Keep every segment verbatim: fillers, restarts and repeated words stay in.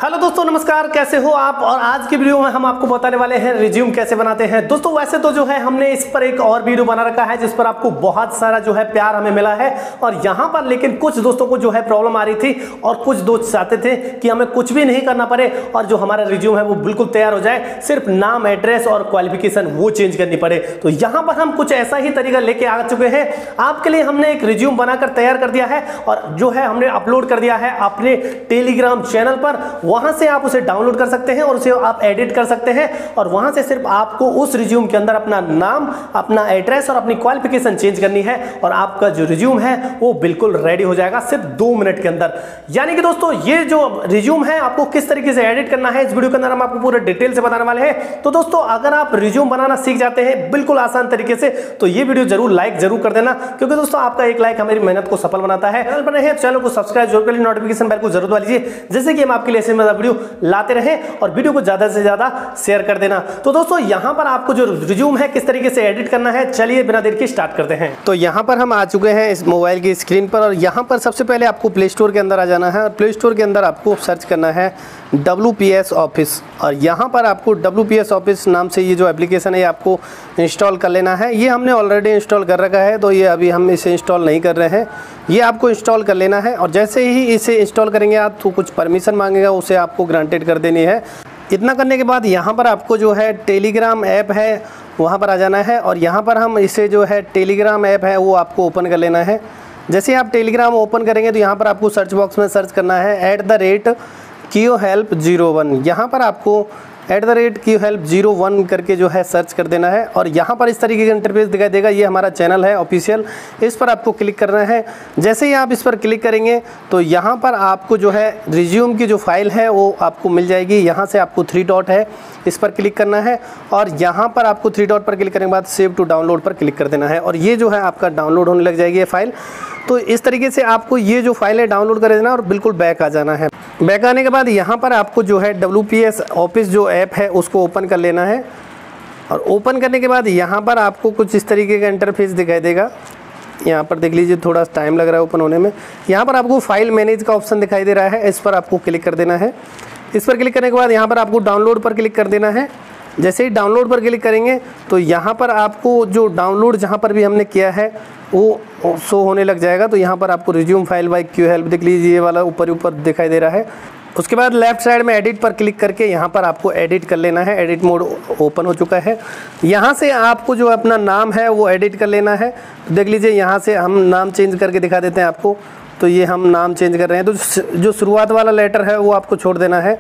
Hello दोस्तों, नमस्कार। कैसे हो आप? और आज की वीडियो में हम आपको बताने वाले हैं रिज्यूम कैसे बनाते हैं। दोस्तों वैसे तो जो है हमने इस पर एक और वीडियो बना रखा है जिस पर आपको बहुत सारा जो है प्यार हमें मिला है, और यहाँ पर लेकिन कुछ दोस्तों को जो है प्रॉब्लम आ रही थी और कुछ दोस्त चाहते थे कि हमें कुछ भी नहीं करना पड़े और जो हमारा रिज्यूम है वो बिल्कुल तैयार हो जाए, सिर्फ नाम, एड्रेस और क्वालिफिकेशन वो चेंज करनी पड़े। तो यहाँ पर हम कुछ ऐसा ही तरीका लेके आ चुके हैं आपके लिए। हमने एक रिज्यूम बनाकर तैयार कर दिया है और जो है हमने अपलोड कर दिया है अपने टेलीग्राम चैनल पर। वहां से आप उसे डाउनलोड कर सकते हैं और उसे आप एडिट कर सकते हैं, और वहां से सिर्फ आपको उस रिज्यूम के अंदर अपना नाम, अपना एड्रेस और अपनी क्वालिफिकेशन चेंज करनी है और आपका जो रिज्यूम है वो बिल्कुल रेडी हो जाएगा सिर्फ दो मिनट के अंदर। यानी कि दोस्तों ये जो रिज्यूम है आपको किस तरीके से एडिट करना है इस वीडियो के अंदर हम आपको पूरे डिटेल से बताने वाले हैं। तो दोस्तों अगर आप रिज्यूम बनाना सीख जाते हैं बिल्कुल आसान तरीके से तो ये वीडियो जरूर लाइक जरूर कर देना, क्योंकि दोस्तों आपका एक लाइक हमारी मेहनत को सफल बनाता है। चैनल पर नए हैं चैनल को सब्सक्राइब जरूर कर लीजिए, नोटिफिकेशन बेल को जरूर दबा लीजिए, जैसे कि हम आपके लिए ऐसे वीडियो लाते रहें, और वीडियो को ज्यादा से ज्यादा शेयर कर देना। तो दोस्तों यहां पर आपको जो रिज्यूम है किस तरीके से एडिट करना है, चलिए बिना देर के स्टार्ट करते हैं। तो यहां पर हम आ चुके हैं इस मोबाइल की स्क्रीन पर, और यहां पर सबसे पहले आपको प्ले स्टोर के अंदर आ जाना है और प्ले स्टोर के अंदर आपको सर्च करना है डब्ल्यू पी एस ऑफिस, और यहाँ पर आपको डब्ल्यू पी एस ऑफिस नाम से ये जो एप्लीकेशन है आपको इंस्टॉल कर लेना है। ये हमने ऑलरेडी इंस्टॉल कर रखा है तो ये अभी हम इसे इंस्टॉल नहीं कर रहे हैं, ये आपको इंस्टॉल कर लेना है। और जैसे ही इसे इंस्टॉल करेंगे आप तो कुछ परमिशन मांगेगा, उसे आपको ग्रांटेड कर देनी है। इतना करने के बाद यहाँ पर आपको जो है टेलीग्राम ऐप है वहाँ पर आ जाना है, और यहाँ पर हम इसे जो है टेलीग्राम ऐप है वो आपको ओपन कर लेना है। जैसे ही आप टेलीग्राम ओपन करेंगे तो यहाँ पर आपको सर्च बॉक्स में सर्च करना है at the rate Q help zero one. यहाँ पर आपको at the rate Q help zero one करके जो है सर्च कर देना है, और यहाँ पर इस तरीके का इंटरफेस दिखाई देगा। ये हमारा चैनल है ऑफिशियल, इस पर आपको क्लिक करना है। जैसे ही आप इस पर क्लिक करेंगे तो यहाँ पर आपको जो है रिज्यूम की जो फाइल है वो आपको मिल जाएगी। यहाँ से आपको थ्री डॉट है, इस पर क्लिक करना है, और यहाँ पर आपको थ्री डॉट पर क्लिक करने के बाद सेव टू डाउनलोड पर क्लिक कर देना है, और ये जो है आपका डाउनलोड होने लग जाएगी ये फाइल। तो इस तरीके से आपको ये जो फाइल है डाउनलोड कर देना और बिल्कुल बैक आ जाना है। बैक आने के बाद यहाँ पर आपको जो है डब्ल्यू पी एस ऑफिस जो ऐप है उसको ओपन कर लेना है, और ओपन करने के बाद यहाँ पर आपको कुछ इस तरीके का इंटरफेस दिखाई देगा। यहाँ पर देख लीजिए थोड़ा टाइम लग रहा है ओपन होने में। यहाँ पर आपको फाइल मैनेज का ऑप्शन दिखाई दे रहा है, इस पर आपको क्लिक कर देना है। इस पर क्लिक करने के बाद यहाँ पर आपको डाउनलोड पर क्लिक कर देना है। जैसे ही डाउनलोड पर क्लिक करेंगे तो यहाँ पर आपको जो डाउनलोड जहाँ पर भी हमने किया है वो शो होने लग जाएगा। तो यहाँ पर आपको resume file by Q help देख लीजिए, ये वाला ऊपर ऊपर दिखाई दे रहा है। उसके बाद लेफ्ट साइड में एडिट पर क्लिक करके यहाँ पर आपको एडिट कर लेना है। एडिट मोड ओपन हो चुका है। यहाँ से आपको जो अपना नाम है वो एडिट कर लेना है। तो देख लीजिए यहाँ से हम नाम चेंज करके दिखा देते हैं आपको। तो ये हम नाम चेंज कर रहे हैं, तो जो शुरुआत वाला लेटर है वो आपको छोड़ देना है,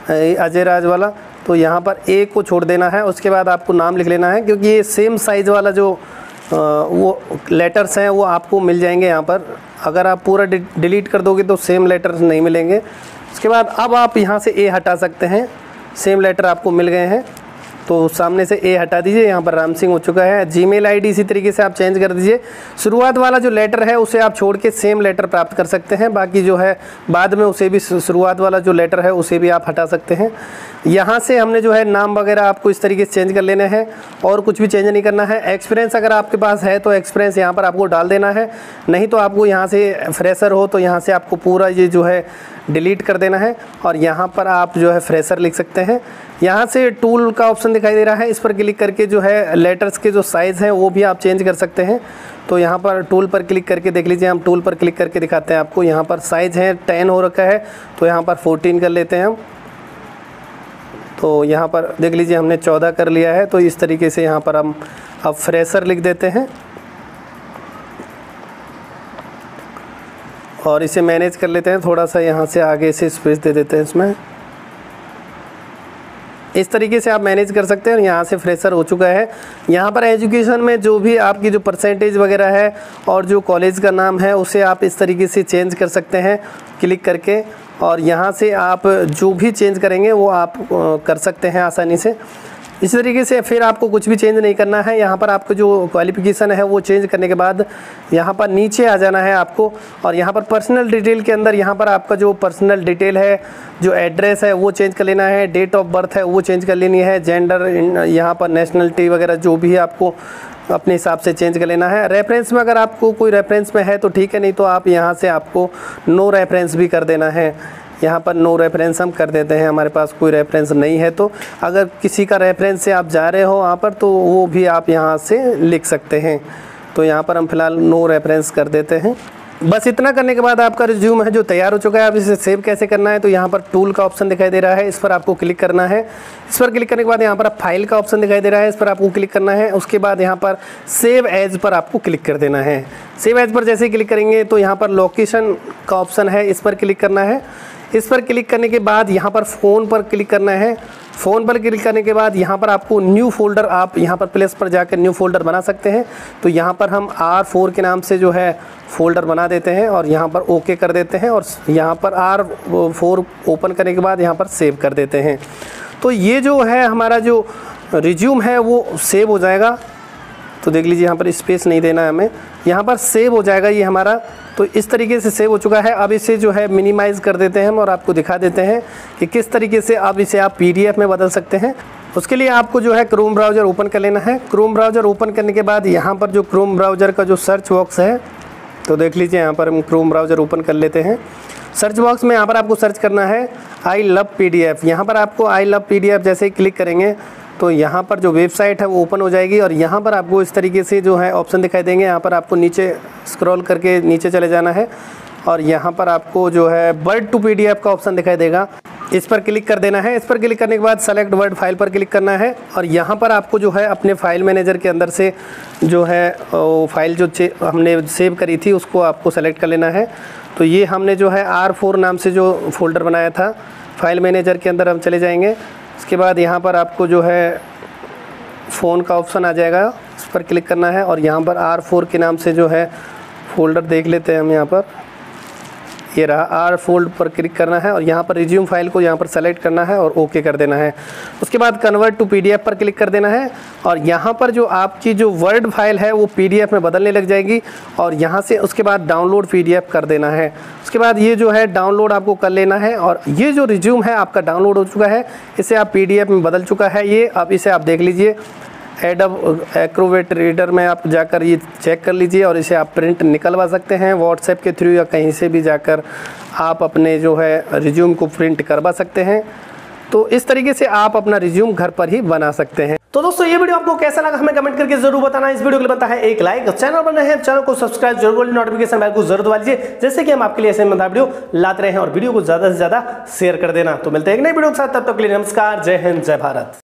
अजय राज वाला, तो यहाँ पर ए को छोड़ देना है। उसके बाद आपको नाम लिख लेना है, क्योंकि ये सेम साइज़ वाला जो आ, वो लेटर्स हैं वो आपको मिल जाएंगे यहाँ पर। अगर आप पूरा डिलीट कर दोगे तो सेम लेटर्स नहीं मिलेंगे। उसके बाद अब आप यहाँ से ए हटा सकते हैं, सेम लेटर आपको मिल गए हैं तो सामने से ए हटा दीजिए। यहाँ पर राम सिंह हो चुका है। जीमेल आईडी इसी तरीके से आप चेंज कर दीजिए। शुरुआत वाला जो लेटर है उसे आप छोड़ के सेम लेटर प्राप्त कर सकते हैं, बाकी जो है बाद में उसे भी शुरुआत वाला जो लेटर है उसे भी आप हटा सकते हैं। यहाँ से हमने जो है नाम वगैरह आपको इस तरीके से चेंज कर लेने हैं, और कुछ भी चेंज नहीं करना है। एक्सपीरियंस अगर आपके पास है तो एक्सपीरियंस यहाँ पर आपको डाल देना है, नहीं तो आपको यहाँ से फ्रेशर हो तो यहाँ से आपको पूरा ये जो है डिलीट कर देना है, और यहाँ पर आप जो है फ्रेशर लिख सकते हैं। यहाँ से टूल का ऑप्शन दिखाई दे रहा है, इस पर क्लिक करके जो है लेटर्स के जो साइज़ हैं वो भी आप चेंज कर सकते हैं। तो यहाँ पर टूल पर क्लिक करके देख लीजिए, हम टूल पर क्लिक करके दिखाते हैं आपको। यहाँ पर साइज़ है टेन हो रखा है तो यहाँ पर फोर्टीन कर लेते हैं हम। तो यहाँ पर देख लीजिए हमने चौदह कर लिया है। तो इस तरीके से यहाँ पर हम अब फ्रेशर लिख देते हैं और इसे मैनेज कर लेते हैं। थोड़ा सा यहाँ से आगे से स्पेस दे देते हैं इसमें। इस तरीके से आप मैनेज कर सकते हैं। और यहाँ से फ्रेशर हो चुका है। यहाँ पर एजुकेशन में जो भी आपकी जो परसेंटेज वगैरह है और जो कॉलेज का नाम है उसे आप इस तरीके से चेंज कर सकते हैं क्लिक करके, और यहाँ से आप जो भी चेंज करेंगे वो आप कर सकते हैं आसानी से। इस तरीके से फिर आपको कुछ भी चेंज नहीं करना है। यहाँ पर आपको जो क्वालिफिकेशन है वो चेंज करने के बाद यहाँ पर नीचे आ जाना है आपको, और यहाँ पर पर्सनल डिटेल के अंदर यहाँ पर आपका जो पर्सनल डिटेल है, जो एड्रेस है वो चेंज कर लेना है, डेट ऑफ बर्थ है वो चेंज कर लेनी है, जेंडर, यहाँ पर नेशनलिटी वगैरह जो भी है आपको अपने हिसाब से चेंज कर लेना है। रेफरेंस में अगर आपको कोई रेफरेंस में है तो ठीक है, नहीं तो आप यहाँ से आपको नो रेफरेंस भी कर देना है। यहाँ पर नो रेफरेंस हम कर देते हैं, हमारे पास कोई रेफरेंस नहीं है। तो अगर किसी का रेफरेंस से आप जा रहे हो वहाँ पर तो वो भी आप यहाँ से लिख सकते हैं। तो यहाँ पर हम फिलहाल नो रेफरेंस कर देते हैं। बस इतना करने के बाद आपका रिज्यूम है जो तैयार हो चुका है। अब इसे सेव कैसे करना है, तो यहाँ पर टूल का ऑप्शन दिखाई दे रहा है, इस पर आपको क्लिक करना है। इस पर क्लिक करने के बाद यहाँ पर फाइल का ऑप्शन दिखाई दे रहा है, इस पर आपको क्लिक करना है। उसके बाद यहाँ पर सेव एज पर आपको क्लिक कर देना है। सेव एज पर जैसे ही क्लिक करेंगे तो यहाँ पर लोकेशन का ऑप्शन है, इस पर क्लिक करना है। इस पर क्लिक करने के बाद यहाँ पर फ़ोन पर क्लिक करना है। फ़ोन पर क्लिक करने के बाद यहाँ पर आपको न्यू फोल्डर, आप यहाँ पर प्लेस पर जाकर न्यू फोल्डर बना सकते हैं। तो यहाँ पर हम आर फोर के नाम से जो है फ़ोल्डर बना देते हैं और यहाँ पर ओके कर देते हैं और यहाँ पर आर फोर ओपन करने के बाद यहाँ पर सेव कर देते हैं। तो ये जो है हमारा जो रिज्यूम है वो सेव हो जाएगा। तो देख लीजिए यहाँ पर स्पेस नहीं देना है हमें, यहाँ पर सेव हो जाएगा ये हमारा। तो इस तरीके से सेव हो चुका है। अब इसे जो है मिनिमाइज़ कर देते हैं हम और आपको दिखा देते हैं कि किस तरीके से अब इसे आप पीडीएफ में बदल सकते हैं। उसके लिए आपको जो है क्रोम ब्राउज़र ओपन कर लेना है। क्रोम ब्राउज़र ओपन करने के बाद यहाँ पर जो क्रोम ब्राउज़र का जो सर्च बॉक्स है, तो देख लीजिए यहाँ पर हम क्रोम ब्राउज़र ओपन कर लेते हैं। सर्च बॉक्स में यहाँ पर आपको सर्च करना है आई लव पीडीएफ। यहाँ पर आपको आई लव पीडीएफ जैसे ही क्लिक करेंगे तो यहाँ पर जो वेबसाइट है वो ओपन हो जाएगी और यहाँ पर आपको इस तरीके से जो है ऑप्शन दिखाई देंगे। यहाँ पर आपको नीचे स्क्रॉल करके नीचे चले जाना है और यहाँ पर आपको जो है वर्ड टू पीडीएफ का ऑप्शन दिखाई देगा, इस पर क्लिक कर देना है। इस पर क्लिक करने के बाद सेलेक्ट वर्ड फाइल पर क्लिक करना है और यहाँ पर आपको जो है अपने फाइल मैनेजर के अंदर से जो है वो फाइल जो हमने सेव करी थी उसको आपको सेलेक्ट कर लेना है। तो ये हमने जो है आर फोर नाम से जो फोल्डर बनाया था, फाइल मैनेजर के अंदर हम चले जाएंगे। उसके बाद यहाँ पर आपको जो है फ़ोन का ऑप्शन आ जाएगा, इस पर क्लिक करना है और यहाँ पर आर फोर के नाम से जो है फ़ोल्डर देख लेते हैं हम। यहाँ पर ये रहा, आर फोल्ड पर क्लिक करना है और यहाँ पर रिज्यूम फाइल को यहाँ पर सेलेक्ट करना है और ओके कर देना है। उसके बाद कन्वर्ट टू पीडीएफ पर क्लिक कर देना है और यहाँ पर जो आपकी जो वर्ड फाइल है वो पीडीएफ में बदलने लग जाएगी और यहाँ से उसके बाद डाउनलोड पीडीएफ कर देना है। उसके बाद ये जो है डाउनलोड आपको कर लेना है और ये जो रिज्यूम है आपका डाउनलोड हो चुका है, इसे आप पीडीएफ में बदल चुका है ये। अब इसे आप देख लीजिए, एडोब एक्रोबैट रीडर में आप जाकर ये चेक कर लीजिए और इसे आप प्रिंट निकलवा सकते हैं व्हाट्सएप के थ्रू या कहीं से भी जाकर आप अपने जो है रिज्यूम को प्रिंट करवा सकते हैं। तो इस तरीके से आप अपना रिज्यूम घर पर ही बना सकते हैं। तो दोस्तों ये वीडियो आपको कैसा लगा हमें कमेंट करके जरूर बताना। इस वीडियो के लिए बनता है एक लाइक, चैनल पर नए हैं चैनल को सब्सक्राइब जरूर करें, नोटिफिकेशन बेल को जरूर दबा लीजिए जैसे कि हम आपके लिए ऐसे मजेदार वीडियो लाते रहे हैं और वीडियो को ज्यादा से ज्यादा शेयर कर देना। तो मिलते हैं एक नई वीडियो के साथ, तब तक के लिए नमस्कार, जय हिंद, जय भारत।